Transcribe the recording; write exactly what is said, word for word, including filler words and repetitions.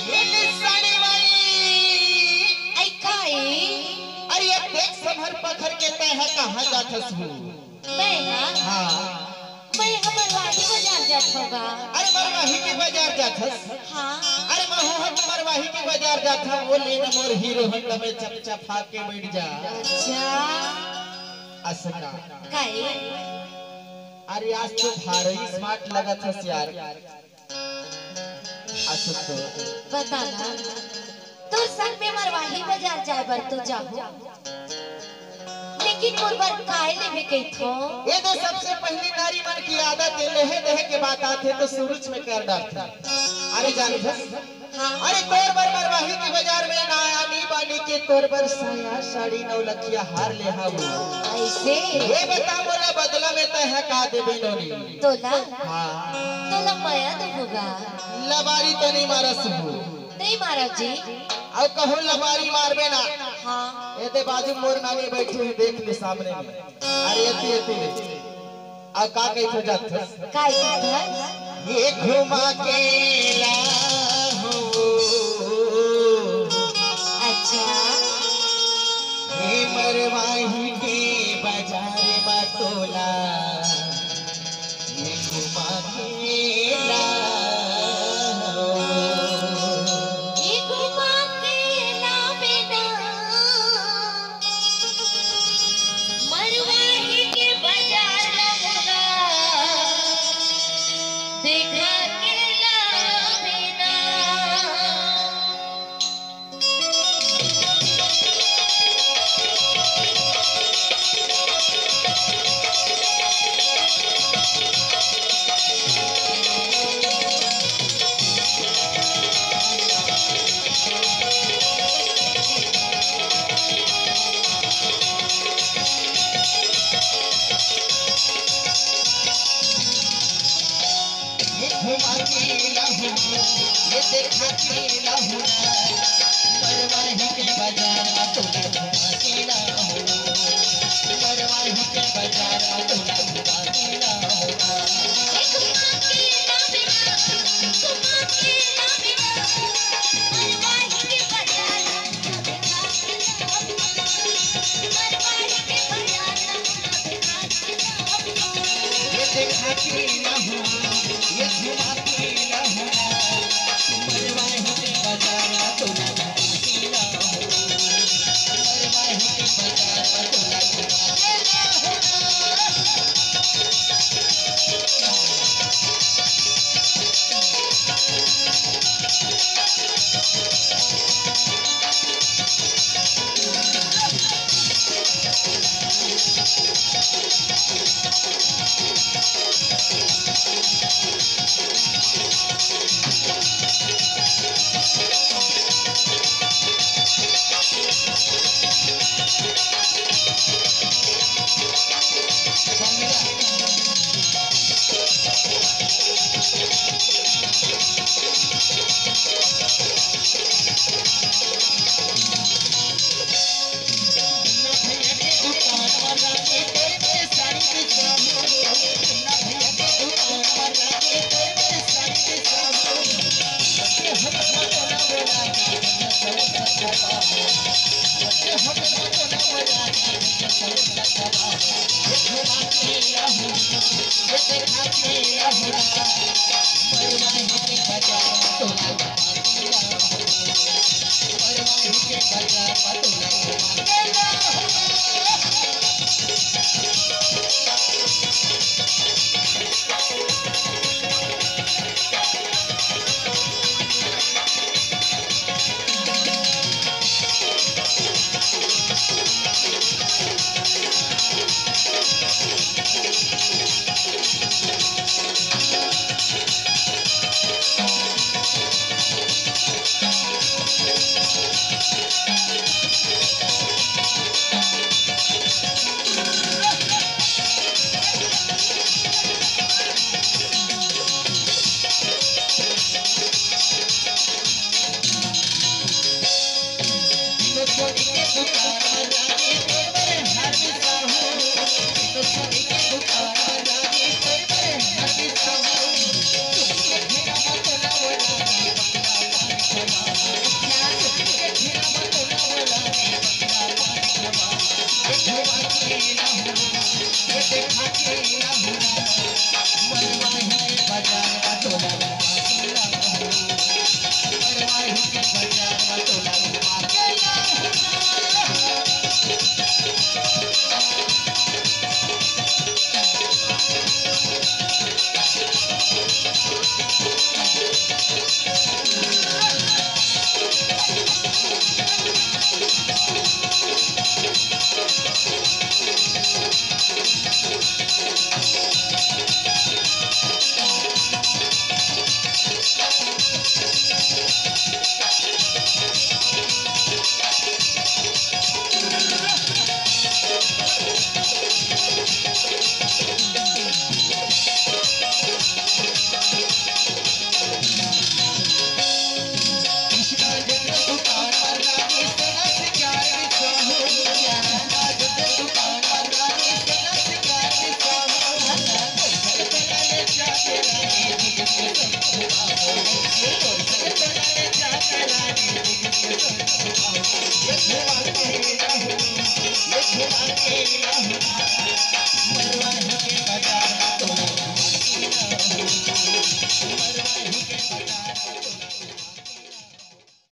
साड़ी वाली आई काई अरे ये देख संभर पत्थर के तय है कहाँ जाथस हूँ मैं हाँ हाँ मैं हमर वाही बाजार जात होगा। अरे मरवाही के बाजार जाथस हाँ अरे महू हम मरवाही के बाजार जाथा वो लेन मोर हीरो होंडा में चपचपा के बैठ जा अच्छा असना काई अरे आज तो भारी स्मार्ट लगा था यार असुत तो बता ना तो संग में मरवाही बाजार जाए बर तो जाओ लेकिन मोर बर काहे लेवे कई थो ये तो सबसे पहली नारी मन की आदत है लहे लहे के बात आते तो सूरज में कर डालता अरे जान हाँ अरे तोर बर मरवाही की बाजार में ना आनी बानी के तोर बर साया साड़ी नौ लखिया हार ले हाऊ ऐसे ये बता बोला बदला में तय है का देबे नोनी तोला हां तोला माया तो होगा लबारी तो नहीं मारस हूं नहीं महाराज जी अब कहो लबारी मारबे ना हाँ ये ते बाजू मोर नानी बैठी है देख ले सामने में अरे ये ये आ का कहि तो जात काय था ये घुमा के ला हो अच्छा हे मरवाही के बाजार बातोला ये घुमा के ला हो ये घुमा के लावे ना मरवाही के बाजार लगोगा देखा के लावे ना घुमा के लाहू ये देखा के लाहू मरवाही के बाजार में तोला घुमा के लाहू मरवाही के बाजार में तोला घुमा के लाहू घुमा के लावे ना घुमा के लावे ना मरवाही के बाजार देखा के लावे मरवाही के बाजार देखा के लावे ये देखा के लाहू ये घुमा के लाहू मरवाही के बाजार में तोला घुमा के लाहू मरवाही के बाजार में तोला घुमा के दुकान